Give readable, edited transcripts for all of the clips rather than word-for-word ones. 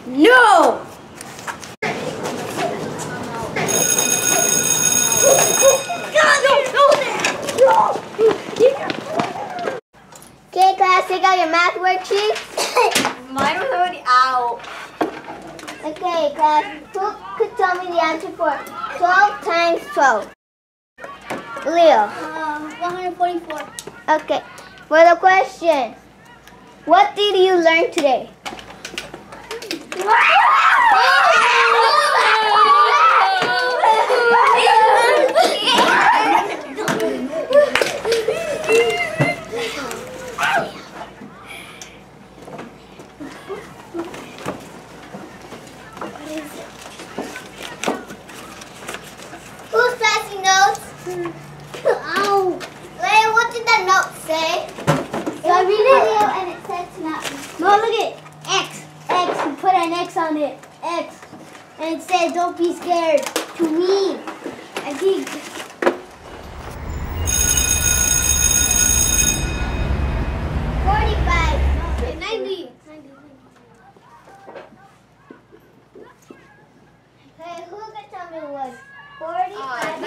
No! Okay, class, take out your math worksheets. Mine was already out. Okay, class, who could tell me the answer for 12 times 12? Leo. 144. Okay, for the question, what did you learn today? Who's passing notes? Ow. Leia, what did that note say? So I read it and it said to not. No, look at X. X. You put an X on it. X. And it said, don't be scared. To me. I think. 45. 90. Hey, who could tell me what 45?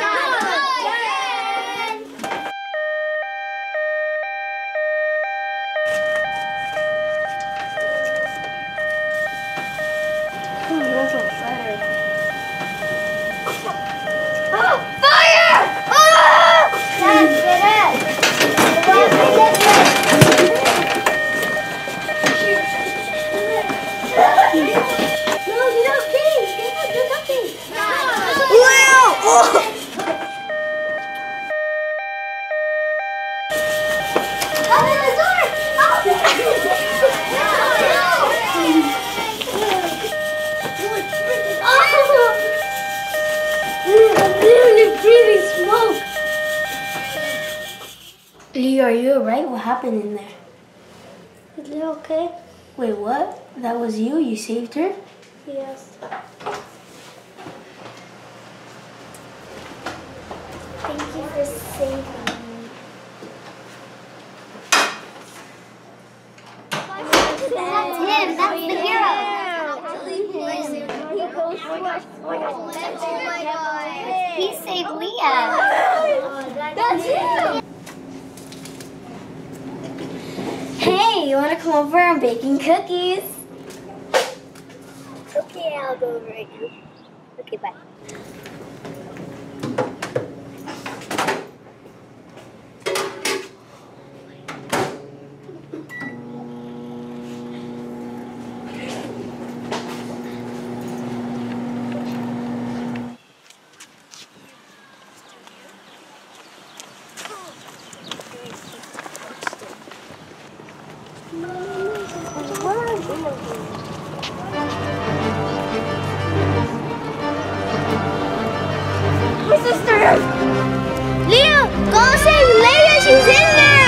Leo, are you alright? What happened in there? Is it okay? Wait, what? That was you? You saved her? Yes. Thank you for saving me. That's him. That's the hero. He saved Leah. That's him. Hey, you want to come over? I'm baking cookies. Okay, I'll go over right now. Okay, bye. My sister! Leo, go save Leia, she's in there!